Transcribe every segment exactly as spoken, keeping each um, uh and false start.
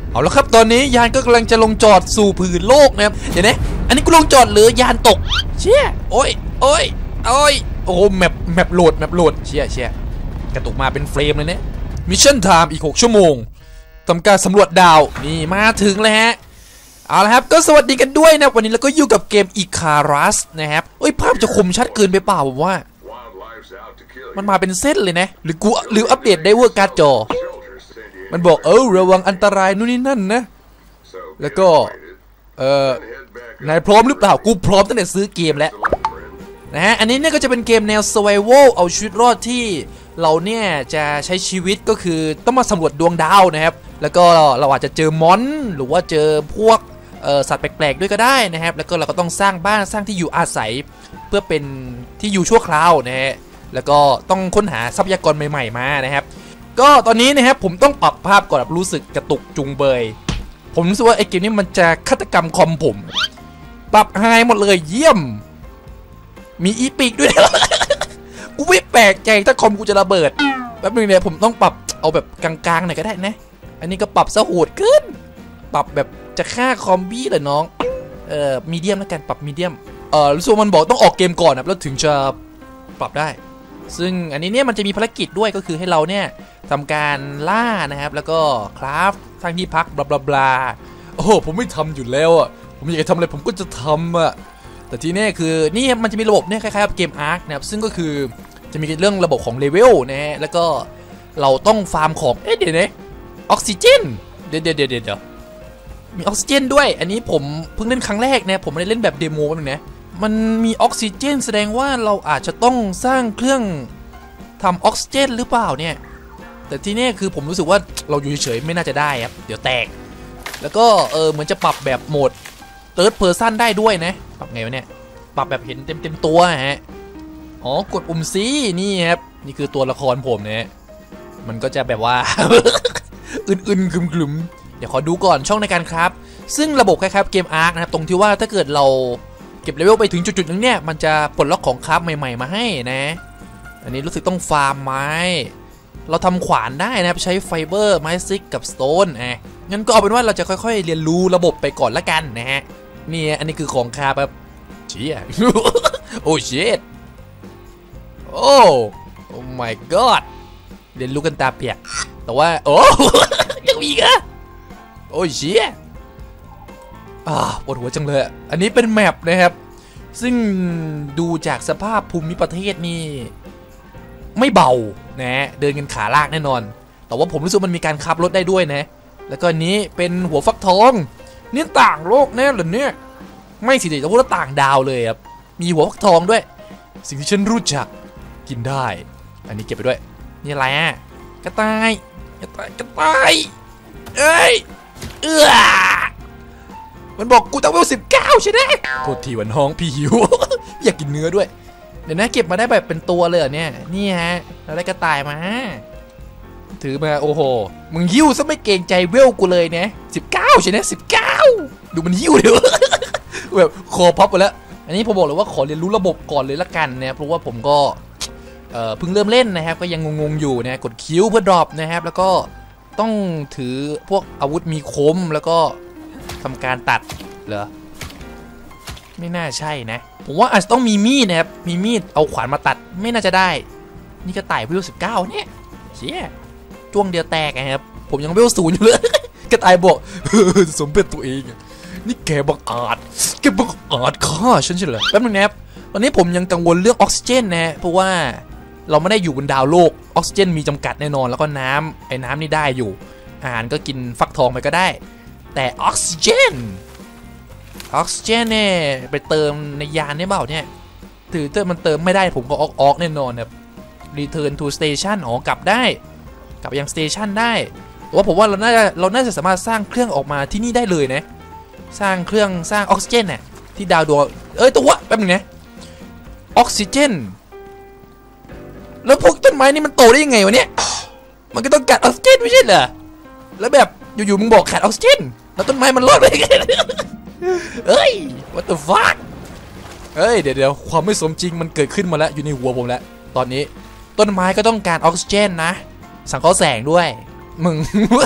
เอาละครับตอนนี้ยานก็กำลังจะลงจอดสู่ผืนโลกนะครับเดี๋ยวนะอันนี้กูลงจอดหรือยานตกเชี่ยโอ้ยโอ้ยโอ้ยโอ้โหแมปแมปโหลดแมปโหลดเชี่ยเชี่ยกระตุกมาเป็นเฟรมเลยเนี่ยมิชชั่นไทม์อีกหกชั่วโมงทำการสำรวจดาวนี่มาถึงแล้วฮะเอาละครับก็สวัสดีกันด้วยนะวันนี้เราก็อยู่กับเกมอิคารัสนะครับเอ้ยภาพจะคมชัดเกินไปเปล่าผมว่ามันมาเป็นเส้นเลยนะหรือกูหรืออัปเดตได้เวอร์การ์ดจอมันบอกเออระวังอันตรายนู่นนี่นั่นนะแล้วก็เออนายพร้อมหรือเปล่ากูพร้อมตั้งแต่ซื้อเกมแล้วนะฮะอันนี้เนี่ยก็จะเป็นเกมแนว survival เอาชีวิตรอดที่เราเนี่ยจะใช้ชีวิตก็คือต้องมาสำรวจดวงดาวนะครับแล้วก็เราอาจจะเจอมอนหรือว่าเจอพวกสัตว์แปลกๆด้วยก็ได้นะครับแล้วก็เราก็ต้องสร้างบ้านสร้างที่อยู่อาศัยเพื่อเป็นที่อยู่ชั่วคราวนะฮะแล้วก็ต้องค้นหาทรัพยากรใหม่ๆมานะครับก็ตอนนี้นะครับผมต้องปรับภาพก่อนรู้สึกกระตุกจุงเบยผมรู้สึกว่าไอ้เกมนี้มันจะฆาตกรรมคอมผมปรับไฮหมดเลยเยี่ยมมีอีปิกด้วย กูไม่แปลกใจถ้าคอมกูจะระเบิดแป๊บนึงเนี่ยผมต้องปรับเอาแบบกลางๆหน่อยก็ได้นะอันนี้ก็ปรับซะโหดขึ้นปรับแบบจะฆ่าคอมบี้เหรอน้องเอ่อมีเดียมแล้วกันปรับมีเดียมเอ่อรู้สึกมันบอกต้องออกเกมก่อนนะแล้วถึงจะปรับได้ซึ่งอันนี้เนี่ยมันจะมีภารกิจด้วยก็คือให้เราเนี่ยทำการล่านะครับแล้วก็คราฟสร้างที่พักบลาบลาบลาโอ้โหผมไม่ทำอยู่แล้วอ่ะผมอยากจะทำอะไรผมก็จะทำอ่ะแต่ทีนี้คือนี่มันจะมีระบบเนี่ยคล้ายๆกับเกมอาร์คนะครับซึ่งก็คือจะมีเรื่องระบบของเลเวลนะฮะแล้วก็เราต้องฟาร์มของเอ๊ะเดี๋ยวนะออกซิเจนเดี๋ยวเดี๋ยวเดี๋ยวเดี๋ยวมีออกซิเจนด้วยอันนี้ผมเพิ่งเล่นครั้งแรกนะผมไม่ได้เล่นแบบเดโมนึงนะมันมีออกซิเจนแสดงว่าเราอาจจะต้องสร้างเครื่องทำออกซิเจนหรือเปล่าเนี่ยแต่ที่นี่คือผมรู้สึกว่าเราอยู่เฉยๆไม่น่าจะได้ครับเดี๋ยวแตกแล้วก็เออเหมือนจะปรับแบบโหมดเติร์ดเพอร์ซันได้ด้วยนะปรับไงวะเนี่ยปรับแบบเห็นเต็มเต็มตัวฮะอ๋อกดปุ่มซีนี่ครับนี่คือตัวละครผมเนี่ยมันก็จะแบบว่า อื่นๆกลุ่มๆเดี๋ยวขอดูก่อนช่องในการครับซึ่งระบบคล้ายๆเกมอาร์คนะครับตรงที่ว่าถ้าเกิดเราเก็บเลเวลไปถึงจุดๆนึงเนี่ยมันจะปลดล็อกของคราฟใหม่ๆมาให้นะอันนี้รู้สึกต้องฟาร์มไม้เราทำขวานได้นะครับใช้ไฟเบอร์ไม้ซิกกับสโตนอ่ะงั้นก็เอาเป็นว่าเราจะค่อยๆเรียนรู้ระบบไปก่อนละกันนะฮะนี่อันนี้คือของคราฟแบบเชี่ย โอ้เชิดโอ้โอ้ my god เรียนรู้กันตาเปียกแต่ว่าโอ้ ยังมีอีกอะโอ้เชี่ยอ่าปวดหัวจังเลยอันนี้เป็นแมปนะครับซึ่งดูจากสภาพภูมิประเทศนี่ไม่เบานะเดินกันขาลากแน่นอนแต่ว่าผมรู้สึกมันมีการขับรถได้ด้วยนะแล้วก็นี้เป็นหัวฟักทองนี่ต่างโลกแน่เลยเนี่ยไม่สิแต่พูดว่าต่างดาวเลยครับมีหัวฟักทองด้วยสิ่งที่ฉันรู้จักกินได้อันนี้เก็บไปด้วยนี่อะไรอ่ะกระต่ายกระต่ายกระต่ายเอ้ยเอื้อมันบอกกูต้องเวลสิบเก้าใช่ไหมโทษทีวันห้องพี่หิว อยากกินเนื้อด้วยเดี๋ยวนะเก็บมาได้แบบเป็นตัวเลยเนี่ยนี่ฮะเราได้กระต่ายมาถือมาโอ้โหมึงหิ้วซะไม่เกรงใจเวลกูเลยเนี่ยสิบเก้าใช่ไหมสิบเก้าดูมันหิ้วเดี๋ยว แบบคอพับไปแล้วอันนี้ผมบอกเลยว่าขอเรียนรู้ระบบก่อนเลยละกันนะเพราะว่าผมก็เอ่อเพิ่งเริ่มเล่นนะครับก็ยังงงๆอยู่นะกดคิวเพื่อดรอปนะครับแล้วก็ต้องถือพวกอาวุธมีคมแล้วก็ทำการตัดเหรอไม่น่าใช่นะผมว่าอาจจะต้องมีมีดนะครับมีมีดเอาขวานมาตัดไม่น่าจะได้นี่กระต่ายเวลสิบเก้าเนี่ยเชี่ยจ้วงเดียวแตกนะครับผมยังเวลศูนย์อยู่เลย กระต่ายบอก สมเป็นตัวเองนี่แกบังอาจแกบังอาจฆ่าฉันใช่เหรอแป๊บนึงนะครับตอนนี้ผมยังกังวลเรื่องออกซิเจนนะเพราะว่าเราไม่ได้อยู่บนดาวโลกออกซิเจนมีจำกัดแน่นอนแล้วก็น้ำไอ้น้ำนี่ได้อยู่อาหารก็กินฟักทองไปก็ได้แต่ออกซิเจนออกซิเจนเนี่ยไปเติมในยานเนี่ยเปล่าเนี่ยถือเติมมันเติมไม่ได้ผมก็ออกออกแน่นอนครับ Return to Station อ๋อกลับได้กลับยังสเตชันได้แต่ว่าผมว่าเราน่าจะเราน่าจะสามารถสร้างเครื่องออกมาที่นี่ได้เลยนะสร้างเครื่องสร้างออกซิเจนเนี่ยที่ดาวดวงเอ้ยตัวแป๊บนึงนะออกซิเจนแล้วพวกต้นไม้นี่มันโตได้ยังไงวะเนี่ยมันก็ต้องการออกซิเจนไม่ใช่เหรอแล้วแบบอยู่ๆมึงบอกขาดออกซิเจนแล้วต้นไม้มันรอดไปยังไงเอ้ย what the fuck เอ้ยเดี๋ยวเดี๋ยวความไม่สมจริงมันเกิดขึ้นมาแล้วอยู่ในหัวผมแล้วตอนนี้ต้นไม้ก็ต้องการออกซิเจนนะสังเคราะห์แสงด้วยมึง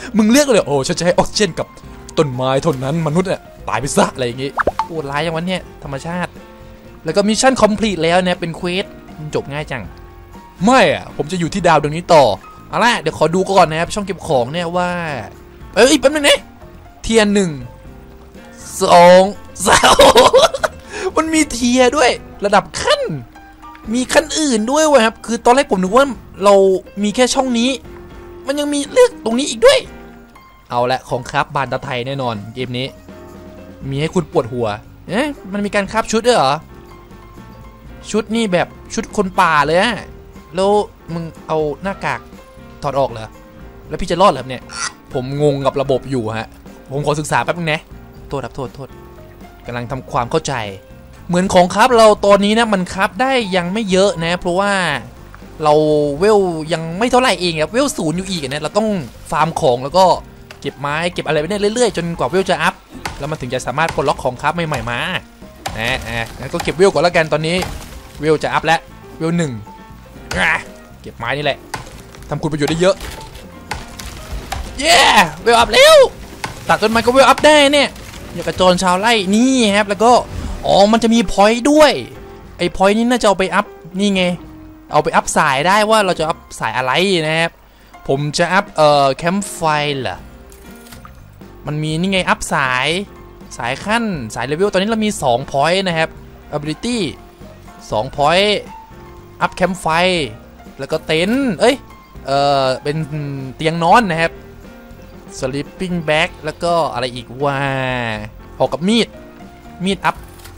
มึงเลือกเลยโอ้ฉันจะให้ออกซิเจนกับต้นไม้ต้นนั้นมนุษย์เนี่ยตายไปซะอะไรอย่างงี้โหดร้ายอย่างวันเนี้ยธรรมชาติแล้วก็มิชชั่นคอมพลีทแล้วเนี่ยเป็นเควสจบง่ายจังไม่อะผมจะอยู่ที่ดาวดวงนี้ต่อเอาล่ะเดี๋ยวขอดูก่อนนะครับช่องเก็บของเนี่ยว่าเอ้ยแป๊บนึงนะเทียนหนึ่งสองสามมันมีเทียด้วยระดับขั้นมีขั้นอื่นด้วยวะครับคือตอนแรกผมนึกว่าเรามีแค่ช่องนี้มันยังมีเลือกตรงนี้อีกด้วยเอาละของครับบานตะไทยแน่นอนเกมนี้มีให้คุณปวดหัวเอ๊ะมันมีการคราฟชุดด้วยเหรอชุดนี่แบบชุดคนป่าเลยอะแล้วมึงเอาหน้ากากถอดออกเหรอแล้วพี่จะรอดเหรอเนี่ยผมงงกับระบบอยู่ฮะผมขอศึกษาแป๊บนึงนะโทษครับโทษโทษกำลังทำความเข้าใจเหมือนของครับเราตอนนี้นะมันครับได้ยังไม่เยอะนะเพราะว่าเราเวลยังไม่เท่าไหร่เองครับเวลศูนย์อยู่อีกนะเราต้องฟาร์มของแล้วก็เก็บไม้เก็บอะไรไปเรื่อยๆจนกว่าเวลจะอัพแล้วมันถึงจะสามารถปลดล็อกของครับใหม่ๆมานะนะงั้นก็เก็บเวลก่อนแล้วกันตอนนี้เวลจะอัพแล้วเวลหนึ่งเก็บไม้นี่แหละทำคุณประโยชน์ได้เยอะเย้เวลอัพแล้วตัดต้นไม้ก็เวลอัพได้เนี่ยอย่างกระโจนชาวไร่นี่ครับแล้วก็อ๋อมันจะมีพอยต์ด้วยไอ้พอยต์นี้น่าจะเอาไปอัพนี่ไงเอาไปอัพสายได้ว่าเราจะอัพสายอะไรนะครับผมจะอัพเอ่อแคมป์ไฟเหรอมันมีนี่ไงอัพสายสายขั้นสายเลเวลตอนนี้เรามีสองพอยต์นะครับ ability สองพอยต์อัพแคมป์ไฟแล้วก็เต็นท์เอ้ยเออเป็นเตียงนอนนะครับ sleeping bag แล้วก็อะไรอีกว่าพอกับมีดมีดอัพ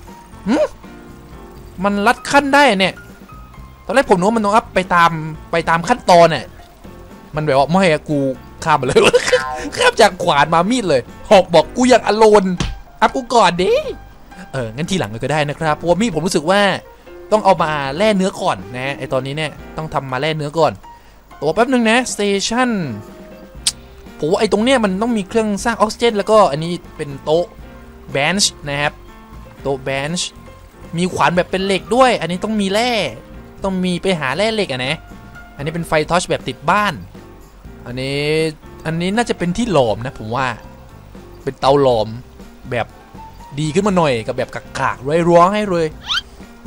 มันลัดขั้นได้เนี่ยตอนแรกผมนึกว่ามันต้องอัพไปตามไปตามขั้นตอนเนี่ยมันแบบว่าไม่อะกูข้ามมาเลย ข้ามจากขวานมามีดเลยหอกบอกกูอยากอโลนอัพกูก่อนดิเอองั้นทีหลังก็ได้นะครับเพราะว่ามีดผมรู้สึกว่าต้องเอามาแล่เนื้อก่อนนะไอตอนนี้เนี่ยต้องทำมาแล่เนื้อก่อนตัวแป๊บนึงนะสเตชันผมว่าไอตรงเนี้ยมันต้องมีเครื่องสร้างออกซิเจนแล้วก็อันนี้เป็นโต๊ะเบนช์นะครับโต๊ะเบนช์มีขวานแบบเป็นเหล็กด้วยอันนี้ต้องมีแร่ต้องมีไปหาแร่เหล็กอ่ะนะอันนี้เป็นไฟทอชแบบติดบ้านอันนี้อันนี้น่าจะเป็นที่หลอมนะผมว่าเป็นเตาหลอมแบบดีขึ้นมาหน่อยกับแบบกากๆร้อยร้องให้เลยเอ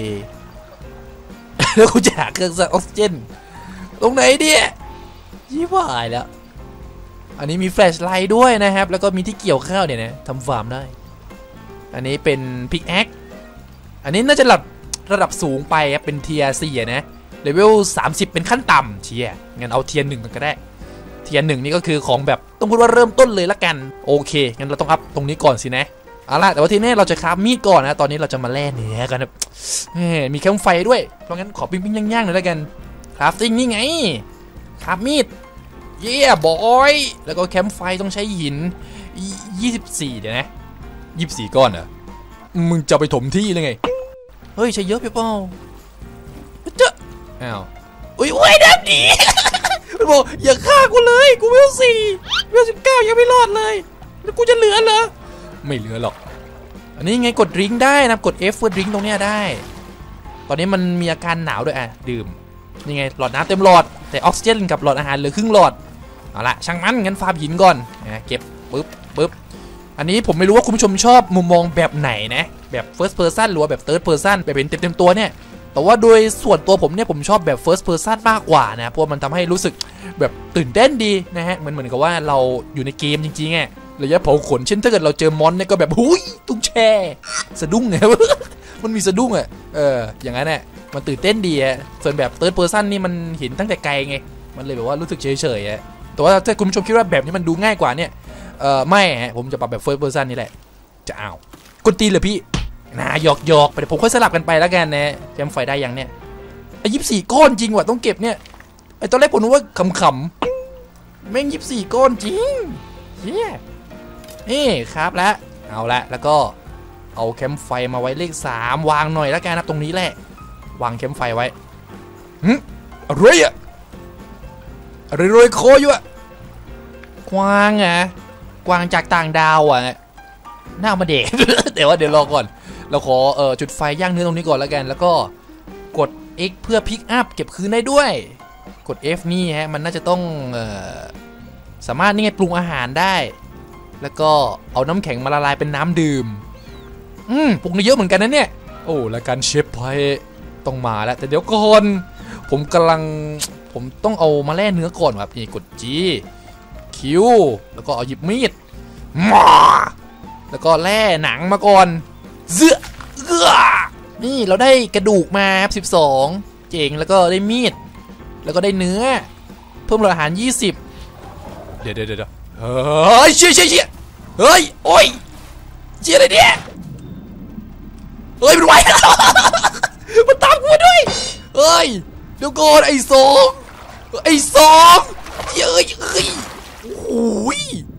แล้วกูจะหาเครื่องสร้างออกซิเจนตรงไหนเนี่ยยี่ห้อแล้วอันนี้มีแฟลชไลท์ด้วยนะครับแล้วก็มีที่เกี่ยวข้าวเนี่ยนะทำฟาร์มได้อันนี้เป็นพิกแอคอันนี้น่าจะระดับระดับสูงไปครับเป็นเทียร์สี่นะเลเวลสามสิบเป็นขั้นต่ำเทียงั้นเอาเทียร์หนึ่งก็ได้เทียร์หนึ่งนี่ก็คือของแบบต้องพูดว่าเริ่มต้นเลยละกันโอเคงั้นเราต้องอัพตรงนี้ก่อนสินะเอาล่ะแต่ว่าทีนี้เราจะคราฟมีดก่อนนะตอนนี้เราจะมาแล่เนื้อกันนะมีแคมป์ไฟด้วยเพราะงั้นขอปิ้งปิ้งย่างๆหน่อยละกันคราฟติ้งนี่ไงคราฟมีดเย่บอยแล้วก็แคมป์ไฟต้องใช้หินยี่สิบสี่เดี๋ยวนะยี่สิบสี่ก้อนเหรอมึงจะไปถมที่เลยไงเฮ้ยใช้เยอะไปเปล่าเจ้าอ้าวอุ้ยอุ้ยดับดีมันบอกอย่าฆ่ากูเลยกูเวลสี่เวลสิบเก้ายังไม่รอดเลยแล้วกูจะเหลือเหรอไม่เหลือหรอกอันนี้ไงกดดริงก์ได้นะกด F เพื่อดริงก์ตรงเนี้ยได้ตอนนี้มันมีอาการหนาวด้วยอ่ะดื่มนี่ไงหลอดน้ำเต็มหลอดแต่ออกซิเจนกับหลอดอาหารเหลือครึ่งหลอดเอาละช่างมันงั้นฟาร์มหินก่อนนะเก็บปึ๊บปึ๊บอันนี้ผมไม่รู้ว่าคุณผู้ชมชอบมุมมองแบบไหนนะแบบ first person หรือว่าแบบ third person แบบเป็นเต็มๆตัวเนี่ยแต่ว่าโดยส่วนตัวผมเนี่ยผมชอบแบบ first person มากกว่านะเพราะมันทำให้รู้สึกแบบตื่นเต้นดีนะฮะเหมือนเหมือนกับว่าเราอยู่ในเกมจริงๆไงระยะเผาขนเช่นถ้าเกิดเราเจอมอนเนี่ยก็แบบหุยตุ้งแช่สะดุ้งไง มันมีสะดุ้งอ่ะเอออย่างนั้นแหละมันตื่นเต้นดีอ่ะส่วนแบบ third person นี่มันเห็นตั้งแต่ไกลไงมันเลยแบบว่ารู้สึกเฉยๆอ่ะแต่ว่าถ้าคุณผู้ชมคิดว่าแบบนี้มันดูง่ายกว่าเนี่ยเออไม่ฮะผมจะปรับแบบ first person นี่แหละจะเอากดตีเลยพี่นะหยอกหยอกไปเดี๋ยวผมค่อยสลับกันไปแล้วกันนะแคมป์ไฟได้ยังเนี่ยไอ้ยี่สิบสี่ก้อนจริงว่ะต้องเก็บเนี่ยไอ้ตอนแรกผมนึกว่าขำๆแม่งยี่สิบสี่ก้อนจริงเฮียนี่ครับแล้วเอาละแล้วก็เอาแคมป์ไฟมาไว้เลขสามวางหน่อยแล้วกันนะตรงนี้แหละวางแคมป์ไฟไว้หึอะไรอะอะไรโรยโคอยู่อะกวางอะกวางจากต่างดาวอะหน้ามาเด็ก แต่ว่าเดี๋ยวรอก่อนเราขอเอ่อจุดไฟย่างเนื้อตรงนี้ก่อนแล้วกันแล้วก็กด X เพื่อพิกอัพเก็บคืนได้ด้วยกด F นี่ฮะมันน่าจะต้องเอ่อสามารถนี่ไงปรุงอาหารได้แล้วก็เอาน้ำแข็งมาละลายเป็นน้ำดื่มอืมปรุงเยอะเหมือนกันนะเนี่ยโอ้แล้วการเชฟไพต้องมาแล้วแต่เดี๋ยวก่อนผมกำลังผมต้องเอามาแล่เนื้อก่อนครับนี่กด G คิวแล้วก็เอาหยิบมีดมาแล้วก็แล่หนังมาก่อนเสือเสือนี่เราได้กระดูกมาครับสิบสองเจ๋งแล้วก็ได้มีดแล้วก็ได้เนื้อเพิ่มอาหารยี่สิบเดี๋ยวเดี๋ยวเดี๋ยวเฮ้ยเชี่ยเชี่ยเชี่ยเฮ้ยโอ้ยเชี่ยอะไรเนี่ยเฮ้ยมันไหวมันตามกูด้วยเฮ้ยเดี๋ยวก่อนไอ้สองไอ้สองเฮ้ยเฮ้ยโอ้ย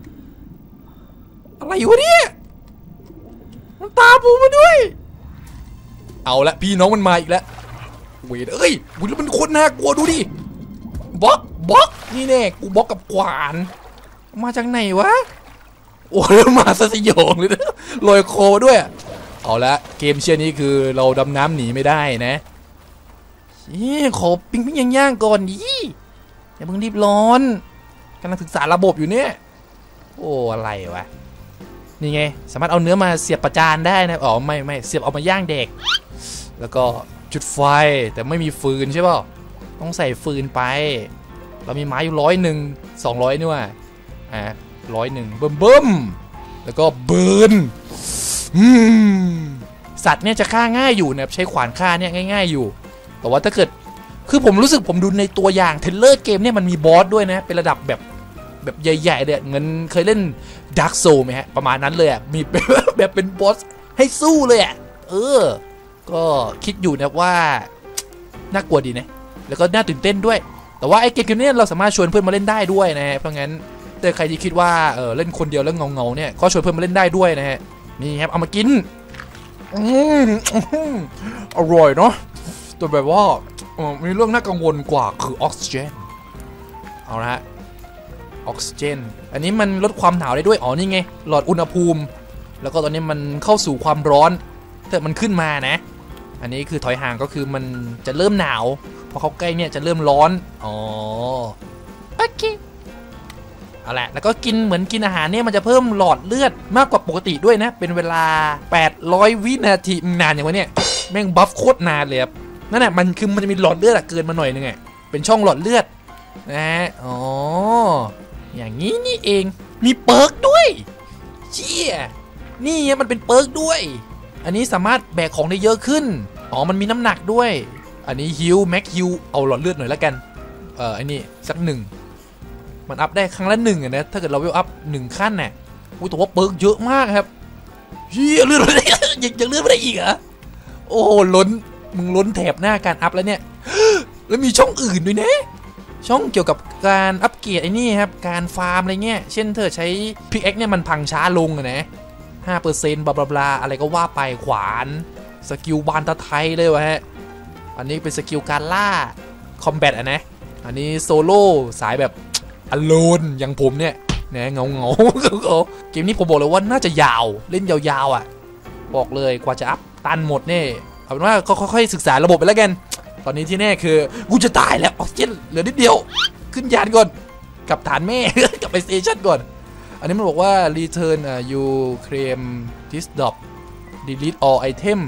อะไรวะเนี่ยมันตามผมมาด้วยเอาละพี่น้องมันมาอีกแล้วเว้ยเอ้ยวุ้ยแล้วมันโคตรน่ากลัวดูดิบล็อกบล็อกนี่แน่กูบล็อกกับขวานมาจากไหนวะโอ้ยมาซะสยองเลยนะลอยคอด้วยเอาละเกมเชียร์นี้คือเราดำน้ำหนีไม่ได้นะนี่ขอปิ้งปิ้งย่างๆก่อนดิอย่าเพิ่งรีบร้อนกำลังศึกษาระบบอยู่เนี่ยโอ้อะไรวะนี่ไงสามารถเอาเนื้อมาเสียบประจานได้นะอ๋อไม่ไม่เสียบเอามาย่างเด็กแล้วก็จุดไฟแต่ไม่มีฟืนใช่ป่ะต้องใส่ฟืนไปเรามีไม้อยู่ร้อยหนึ่งสองร้อยนี่ว่ะอ่ะร้อยหนึ่งเบิ่มเบิ่มแล้วก็เบิร์นอืมสัตว์เนี่ยจะฆ่าง่ายอยู่นะใช้ขวานฆ่าเนี่ยง่ายๆอยู่แต่ว่าถ้าเกิดคือผมรู้สึกผมดูในตัวอย่างเทรลเลอร์เกมเนี่ยมันมีบอสด้วยนะเป็นระดับแบบแบบใหญ่ๆเลยเหมือนเคยเล่น Dark Souls ไหมฮะประมาณนั้นเลยอ่ะมีแบบเป็นบอสให้สู้เลยอ่ะเออก็คิดอยู่นะว่าน่ากลัวดีนะแล้วก็น่าตื่นเต้นด้วยแต่ว่าไอ้เกมนี้เราสามารถชวนเพื่อนมาเล่นได้ด้วยนะฮะเพราะงั้นแต่ใครที่คิดว่าเออเล่นคนเดียวแล้วเงาๆเนี่ยก็ชวนเพื่อนมาเล่นได้ด้วยนะฮะนี่ครับเอามากินอืมอร่อยเนาะแต่แบบว่ามีเรื่องน่ากังวลกว่าคือออกซิเจนเอาละฮะออกซิเจนอันนี้มันลดความหนาวได้ด้วยอ๋อนี่ไงหลอดอุณหภูมิแล้วก็ตอนนี้มันเข้าสู่ความร้อนแต่มันขึ้นมานะอันนี้คือถอยห่างก็คือมันจะเริ่มหนาวพอเขาใกล้เนี่ยจะเริ่มร้อนอ๋อโอเคเอาละแล้วก็กินเหมือนกินอาหารเนี่ยมันจะเพิ่มหลอดเลือดมากกว่าปกติด้วยนะเป็นเวลาแปดร้อยวินาทีนานอย่างวะเนี่ยแม่งบัฟโคตรนานเลยครับนั่นแหละมันคือมันจะมีหลอดเลือดเกินมาหน่อยนึงไงเป็นช่องหลอดเลือดนะอ๋ออย่างนี้นี่เองมีเปิร์กด้วยเชี่ยนี่มันเป็นเปิร์กด้วยอันนี้สามารถแบกของได้เยอะขึ้นอ๋อมันมีน้ำหนักด้วยอันนี้ฮิลแม็กฮิลเอาหลอดเลือดหน่อยแล้วกันเอออันนี้สักหนึ่งมันอัพได้ครั้งละหนึ่งนะถ้าเกิดเราเวลอัพหนึ่งขั้นเนี่ยอุ้ยแต่ว่าเปิร์กเยอะมากครับเฮียเลือดอะไรยังยังเลือดไม่ได้อีกเหรอโอ้ล้นมึงล้นแถบหน้าการอัพแล้วเนี่ยแล้วมีช่องอื่นด้วยนะช่องเกี่ยวกับการอัปเกรดไอ้นี่ครับการฟาร์มอะไรเงี้ยเช่นเธอใช้พิกแอคเนี่ยมันพังช้าลงนะห้าเปอร์เซ็นต์บลาบลาอะไรก็ว่าไปขวานสกิลบานตะไทยเลยวะฮะอันนี้เป็นสกิลการล่าคอมแบทอ่ะนะอันนี้โซโล่สายแบบอโลนอย่างผมเนี่ยนะเงาเงาเกมนี้ผมบอกเลยว่าน่าจะยาวเล่นยาวๆอ่ะบอกเลยกว่าจะอัพตันหมดเนี่ยเอาเป็นว่าค่อยๆศึกษาระบบไปแล้วกันตอนนี้ที่แน่คือกูจะตายแล้วออกซิเจนเหลือนิดเดียวขึ้นยานก่อนกับฐานแม่ กับไปสเตชันก่อนอันนี้มันบอกว่า return อ่ะ you claim this drop delete all item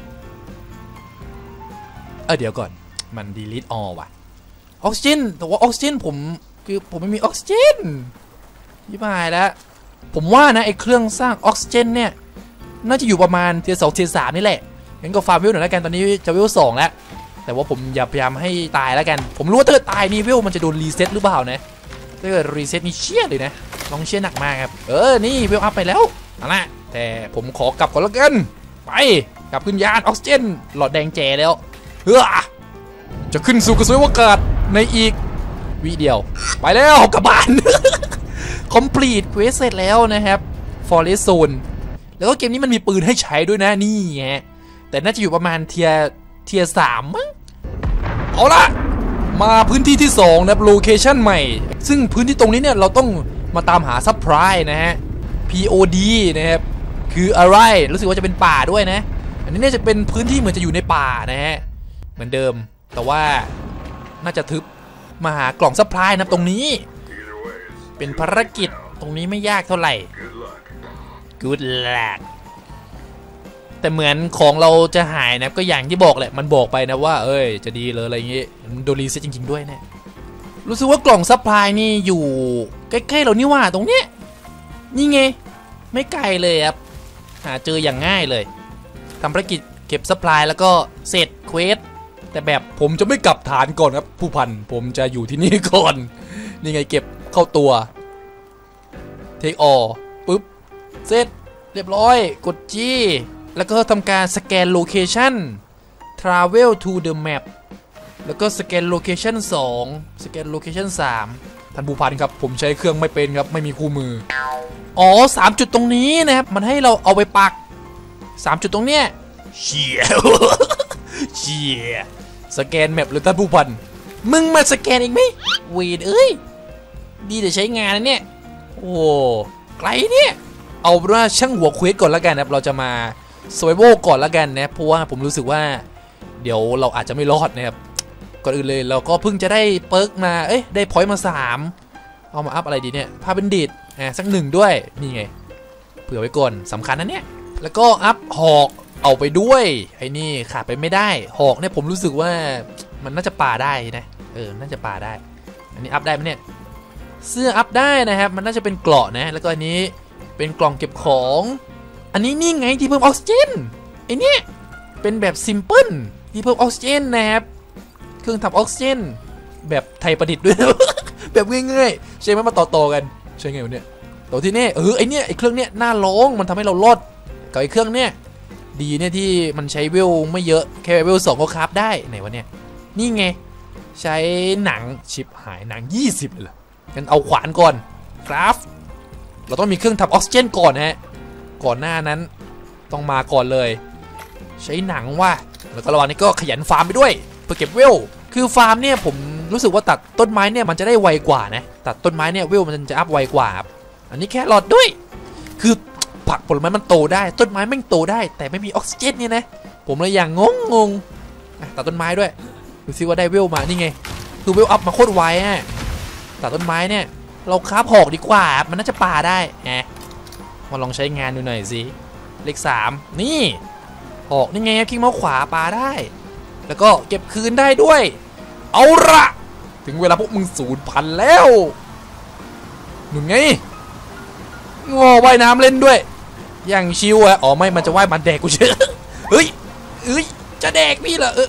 เออเดี๋ยวก่อนมัน delete all ว่ะออกซิเจนแต่ว่าออกซิเจนผมคือผมไม่มีออกซิเจนยี่หายแล้วผมว่านะไอ้เครื่องสร้างออกซิเจนเนี่ยน่าจะอยู่ประมาณเทียร์สองเทียร์สามนี่แหละงั้นก็ฟาร์มวิวหน่อยแล้วกันตอนนี้จะวิวสองแล้วแต่ว่าผมอย่าพยายามให้ตายแล้วกันผมรู้ว่าถ้าตายนี่วิวมันจะโดนรีเซ็ตหรือเปล่านะถ้าเกิดรีเซ็ตนี่เชี่ยเลยนะลองเชี่ยหนักมากครับเออนี่วิวอัพไปแล้วเอาละแต่ผมขอกลับก่อนแล้วกันไปกลับขึ้นยานออกซิเจนหลอดแดงแจ๋แล้วเฮ้อจะขึ้นสู่กระสวยอากาศในอีกวิเดียวไปแล้วกลับบ้าน complete quest เสร็จแล้วนะครับ forest zone แล้วก็เกมนี้มันมีปืนให้ใช้ด้วยนะนี่ไงแต่น่าจะอยู่ประมาณเทียเทียสามมั้งเอาละมาพื้นที่ที่สองนะโลเคชั่นใหม่ซึ่งพื้นที่ตรงนี้เนี่ยเราต้องมาตามหาซัพพลายนะฮะ พี โอ ดี นะครับคืออะไรรู้สึกว่าจะเป็นป่าด้วยนะอันนี้เนี่ยจะเป็นพื้นที่เหมือนจะอยู่ในป่านะฮะเหมือนเดิมแต่ว่าน่าจะทึบมาหากล่องซัพพลายนะตรงนี้เป็นภารกิจตรงนี้ไม่ยากเท่าไหร่ Good luck แต่เหมือนของเราจะหายนะก็อย่างที่บอกแหละมันบอกไปนะว่าเอ้ยจะดีเลยอะไรอย่างงี้โดนรีเซ็ตจริงๆด้วยเนี่ยรู้สึกว่ากล่องซัพพลายนี่อยู่ใกล้ๆเรานี่ว่าตรงเนี้ยนี่ไงไม่ไกลเลยครับหาเจออย่างง่ายเลยทำภารกิจเก็บซัพพลายแล้วก็เสร็จเควสแต่แบบผมจะไม่กลับฐานก่อนครับผู้พันผมจะอยู่ที่นี่ก่อนนี่ไงเก็บเข้าตัวเทคออปุ๊บเสร็จเรียบร้อยกด G แล้วก็ทำการสแกนโลเคชั่น travel to the map แล้วก็สแกนโลเคชั่นสองสแกนโลเคชั่นสามท่านผู้พันครับผมใช้เครื่องไม่เป็นครับไม่มีคู่มืออ๋อสามจุดตรงนี้นะครับมันให้เราเอาไปปักสามจุดตรงเนี้ยเชี่ยเชี่ยสแกนแมปเลยท่านผู้พันมึงมาสแกนอีกไหมเวดเอ้ยดีแต่ใช้งานนะเนี่ยโอ้ไกลเนี่ยเอาเป็นว่าช่างหัวเควสก่อนแล้วกันนะครับเราจะมาสไวโวก่อนแล้วกันนะเพราะว่าผมรู้สึกว่าเดี๋ยวเราอาจจะไม่รอดนะครับก่อนอื่นเลยเราก็เพิ่งจะได้เปิร์กมาเอ้ยได้พอยต์มาสามเอามาอัพอะไรดีเนี่ยพาเป็นดิดอ่ะสักหนึ่งด้วยนี่ไงเผื่อไว้ก่อนสำคัญนะเนี่ยแล้วก็อัพหอกเอาไปด้วยไอ้นี่ขาดไปไม่ได้หอกเนี่ยผมรู้สึกว่ามันน่าจะป่าได้นะเออน่าจะป่าได้อันนี้อัพได้ไหมเนี่ยเสื้ออัพได้นะครับมันน่าจะเป็นเกราะนะแล้วก็อันนี้เป็นกล่องเก็บของอันนี้นี่ไงที่เพิ่มออกซิเจนไอ้นี่เป็นแบบซิมเพิลที่เพิ่มออกซิเจนนะครับเครื่องทำออกซิเจนแบบไทยประดิษฐ์ด้วย แบบง่ายๆใช่ไหมมาต่อๆกันใช่ไงวะเนี่ยตัวที่นี่เออไอเนี่ยไอเครื่องเนี้ยน่าลองมันทำให้เราลดกับไอเครื่องเนี้ยดีเนี่ยที่มันใช้เวลไม่เยอะแค่เวลสองก็คราฟได้ไหนวะเนี่ยนี่ไงใช้หนังชิบหายหนังยี่สิบเลยเหรองั้นเอาขวานก่อนคราฟเราต้องมีเครื่องทำออกซิเจนก่อนฮะก่อนหน้านั้นต้องมาก่อนเลยใช้หนังว่าแล้วก็ระหว่างนี้ก็ขยันฟาร์มไปด้วยเพื่อเก็บเวลคือฟาร์มเนี่ยผมรู้สึกว่าตัดต้นไม้เนี่ยมันจะได้ไวกว่านะตัดต้นไม้เนี่ยเวลมันจะอัพไวกว่าอันนี้แค่หลอดด้วยคือผักผลไม้มันโตได้ต้นไม้ไม่โตได้แต่ไม่มีออกซิเจนเนี่ยนะผมเลยอย่างงงงงตัดต้นไม้ด้วยดูซิว่าได้เวลมานี่ไงคือเวลอัพมาโคตรไวอ่ะตัดต้นไม้เนี่ยเราคราฟหอกดีกว่ามันน่าจะป่าได้แหมมาลองใช้งานดูหน่อยสิเลขสามนี่หอกนี่ไงคลิกเมาส์ขวาปาได้แล้วก็เก็บคืนได้ด้วยเอาละถึงเวลาพวกมึงสูญพันธุ์แล้วหนุนไงงอว่ายน้ำเล่นด้วยอย่างชิวอะอ๋อไม่มันจะว่ายมันแดกกูเชื่อเฮ้ยเฮ้ยจะแดกพี่เหรอเออ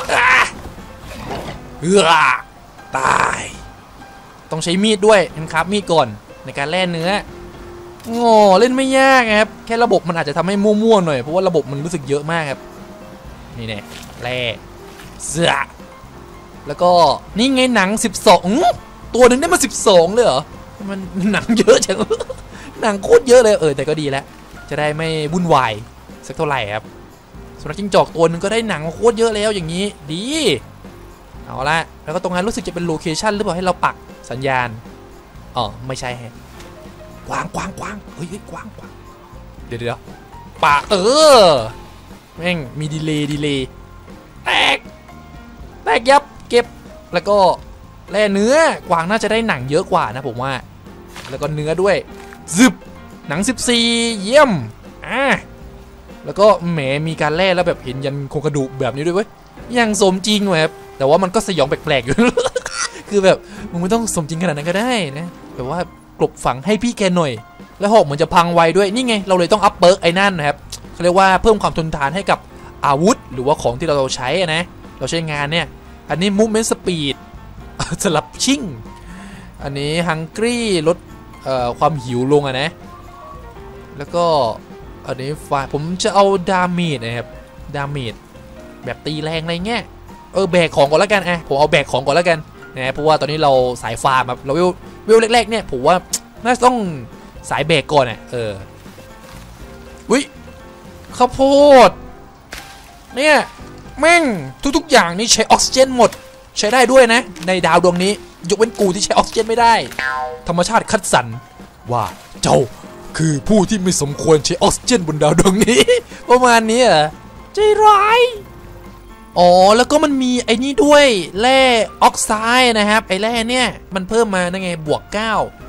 เออตายต้องใช้มีดด้วยนะครับมีดก่อนในการแล่เนื้องอเล่นไม่ยากครับแค่ระบบมันอาจจะทำให้มั่วๆหน่อยเพราะว่าระบบมันรู้สึกเยอะมากครับนี่แน่แล่เสือแล้วก็นี่ไงหนังสิบสองตัวหนึ่งได้มาสิบสองเลยเหรอมันหนังเยอะจังหนังโคตรเยอะเลยเออแต่ก็ดีแล้วจะได้ไม่วุ่นวายสักเท่าไหร่ครับสุนัขจิ้งจอกตัวหนึ่งก็ได้หนังโคตรเยอะแล้วอย่างนี้ดีเอาละแล้วก็ตรงนั้นรู้สึกจะเป็นโลเคชั่นหรือเปล่าให้เราปักสัญญาณอ๋อไม่ใช่ฮะกวางกวางกวางเฮ้ยกวางกวางเดี๋ยวเดี๋ยวปะเออแม่งมีดีเลย์ดีเลย์แตกแตกยับเก็บแล้วก็แล่เนื้อกวางน่าจะได้หนังเยอะกว่านะผมว่าแล้วก็เนื้อด้วยซึบหนังสิบสี่เยี่ยมอ่ะแล้วก็แหมมีการแล่แล้วแบบเห็นยันโครงกระดูกแบบนี้ด้วยเว้ยยังสมจริงว่ะครับแต่ว่ามันก็สยองแปลกๆอยู่ คือแบบมึงไม่ต้องสมจริงขนาดนั้นก็ได้นะแบบว่ากลบฝังให้พี่แกหน่อยแล้วหอกเหมือนจะพังไวด้วยนี่ไงเราเลยต้องอัพเบิร์กไอ้นั่นนะครับเขาเรียกว่าเพิ่มความทนทานให้กับอาวุธหรือว่าของที่เราใช้นะเราใช้งานเนี่ยอันนี้ movement speed สลับชิ่งอันนี้ hungry ลดความหิวลงอะนะแล้วก็อันนี้ไฟผมจะเอาดาเมจนะครับดาเมจแบบตีแรงอะไรเงี้ยเออแบกของก่อนแล้วกันอ่ะผมเอาแบกของก่อนแล้วกันนะเพราะว่าตอนนี้เราสายฟาร์มแบบเราเวลเวลแรกๆเนี่ยผมว่าน่าจะต้องสายแบกก่อนอ่ะเออวิข้าวโพดเนี่ยแม่งทุกๆอย่างนี่ใช้ออกซิเจนหมดใช้ได้ด้วยนะในดาวดวงนี้ยกเว้นกูที่ใช้ออกซิเจนไม่ได้ธรรมชาติคัดสรรว่าเจ้าคือผู้ที่ไม่สมควรใช้ออกซิเจนบนดาวดวงนี้ประมาณนี้เหรอใจร้ายอ๋อแล้วก็มันมีไอ้นี่ด้วยแร่ออกไซด์นะครับไอ้แร่เนี่ยมันเพิ่มมานั่นไงบวกเก้า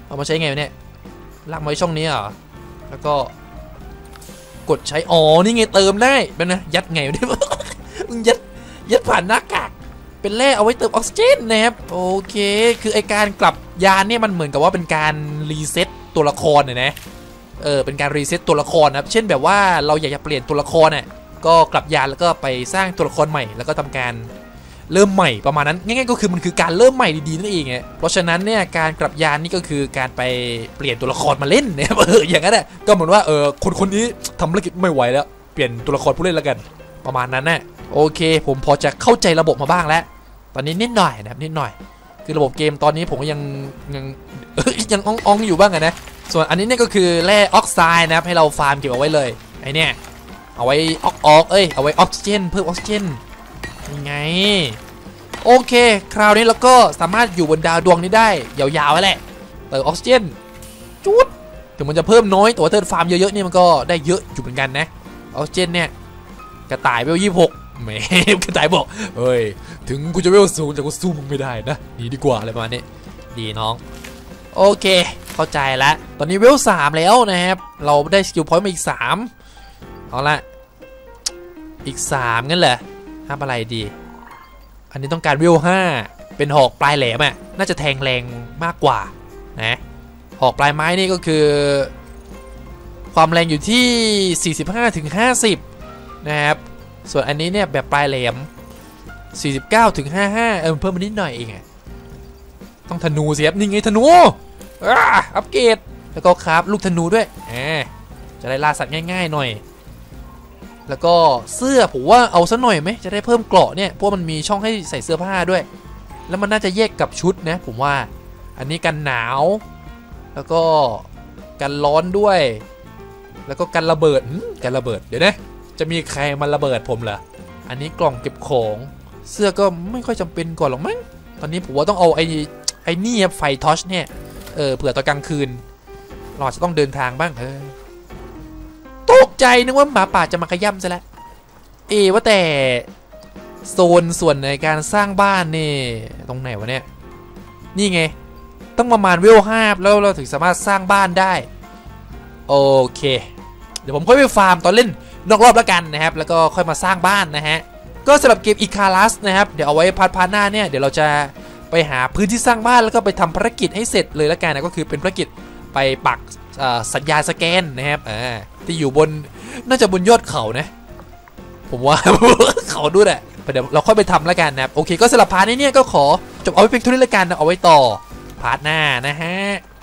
เอามาใช้ไงเนี่ยลากมาไว้ช่องนี้เหรอแล้วก็กดใช้อ๋อนี่ไงเติมได้เป็นนะยัดไงเนี่ยมึงยัดยัดผ่านหน้ากากเป็นแร่เอาไว้เติมออกซิเจนนะครับโอเคคือไอการกลับยานเนี่ยมันเหมือนกับว่าเป็นการรีเซ็ตตัวละครเนี่ยนะเออเป็นการรีเซ็ตตัวละครนะครับเช่นแบบว่าเราอยากจะเปลี่ยนตัวละครเนี่ยก็กลับยานแล้วก็ไปสร้างตัวละครใหม่แล้วก็ทำการเริ่มใหม่ประมาณนั้นง่ายๆก็คือมันคือการเริ่มใหม่ดีๆนั่นเองไงเพราะฉะนั้นเนี่ยการกลับยานนี่ก็คือการไปเปลี่ยนตัวละครมาเล่นเนี่ยเอออย่างนั้นแหละก็เหมือนว่าเออคนคนนี้ทำธุรกิจไม่ไหวแล้วเปลี่ยนตัวละครผู้เล่นแล้วกันประมาณนั้นน่ะโอเคผมพอจะเข้าใจระบบมาบ้างแล้วตอนนี้นิดหน่อยนะครับนิดหน่อยคือระบบเกมตอนนี้ผมก็ยังยังยังอ่องๆอยู่บ้างนะส่วนอันนี้เนี่ยก็คือแร่ออกไซด์นะครับให้เราฟาร์มเก็บเอาไว้เลยไอเนี่ยเอาไว้ออกออกเอ้ยเอาไว้ออกซิเจนเพิ่มออกซิเจนยังไงโอเคคราวนี้เราก็สามารถอยู่บนดาวดวงนี้ได้ยาวๆไว้แหละเติมออกซิเจนจุดถึงมันจะเพิ่มน้อยแต่ว่าเติมฟาร์มเยอะๆนี่มันก็ได้เยอะอยู่เหมือนกันนะออกซิเจนเนี่ยกระต่ายเวลยี่สิบหกแหมกระต่ายบอกเฮ้ยถึงกูจะเวลสูงแต่กูสู้มึงไม่ได้นะหนีดีกว่าอะไรประมาณนี้ดีน้องโอเคเข้าใจแล้วตอนนี้เวลสามแล้วนะครับเราได้สกิลพอยต์มาอีกสามเอาละอีกสามงั้นเหรอทำอะไรดีอันนี้ต้องการเวลห้าเป็นหอกปลายแหลมอ่ะน่าจะแทงแรงมากกว่านะหอกปลายไม้นี่ก็คือความแรงอยู่ที่ สี่สิบห้าถึงห้าสิบ นะครับส่วนอันนี้เนี่ยแบบปลายแหลม สี่สิบเก้าถึงห้าสิบห้า เออเพิ่มมานิดหน่อยเองไงต้องธนูสิครับนี่ไงธนูอ่าอัปเกรดแล้วก็คราฟลูกธนูด้วยอ่าจะได้ล่าสัตว์ง่ายๆหน่อยแล้วก็เสื้อผมว่าเอาซะหน่อยไหมจะได้เพิ่มเกราะเนี่ยเพราะมันมีช่องให้ใส่เสื้อผ้าด้วยแล้วมันน่าจะแยกกับชุดนะผมว่าอันนี้กันหนาวแล้วก็กันร้อนด้วยแล้วก็กันระเบิดกันระเบิดเดี๋ยวนะจะมีใครมาระเบิดผมเหรออันนี้กล่องเก็บของเสื้อก็ไม่ค่อยจำเป็นก่อนหรอกมั้งตอนนี้ผมว่าต้องเอาไอ้ไอ้นี่ไฟทอชเนี่ยเออเผื่อตอนกลางคืนเราจะต้องเดินทางบ้างเออตกใจนึกว่าหมาป่าจะมาขย้ำซะแล้วเอว่าแต่โซนส่วนในการสร้างบ้านนี่ตรงไหนวะเนี่ยนี่ไงต้องประมาณเวลห้าแล้วเราถึงสามารถสร้างบ้านได้โอเคเดี๋ยวผมค่อยไปฟาร์มตอนเล่นนอกรอบแล้วกันนะครับแล้วก็ค่อยมาสร้างบ้านนะฮะก็สำหรับเกมอิคารัสนะครับเดี๋ยวเอาไว้พาร์ทพาร์ทหน้าเนี่ยเดี๋ยวเราจะไปหาพื้นที่สร้างบ้านแล้วก็ไปทำภารกิจให้เสร็จเลยแล้วกันนะก็คือเป็นภารกิจไปปักสัญญาณสแกนนะครับอ่าที่อยู่บนน่าจะบนยอดเขานะผมว่า เขาด้วยแหละเดี๋ยวเราค่อยไปทำแล้วกันนะครับโอเคก็สำหรับพาร์ทนี้เนี่ยก็ขอจบเอาไว้เพียงเท่านี้แล้วกันนะเอาไว้ต่อพาร์ทหน้านะฮะ